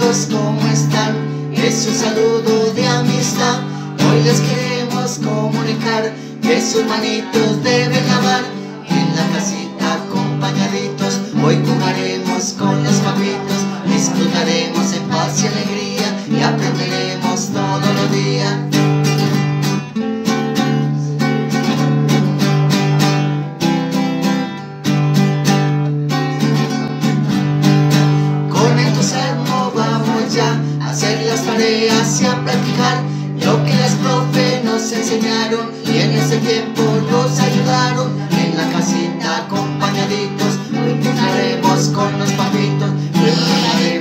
amigos, ¿cómo están? Es un saludo de amistad. Hoy les queremos comunicar que sus manitos deben lavar. En la casita acompañaditos, hoy jugaremos con los papitos. Disfrutaremos en paz y alegría y aprenderemos todos los días. Con entusiasmo vamos ya a hacer las tareas y a practicar lo que las profes nos enseñaron y en ese tiempo nos ayudaron. En la casita acompañaditos, hoy jugaremos con los papitos.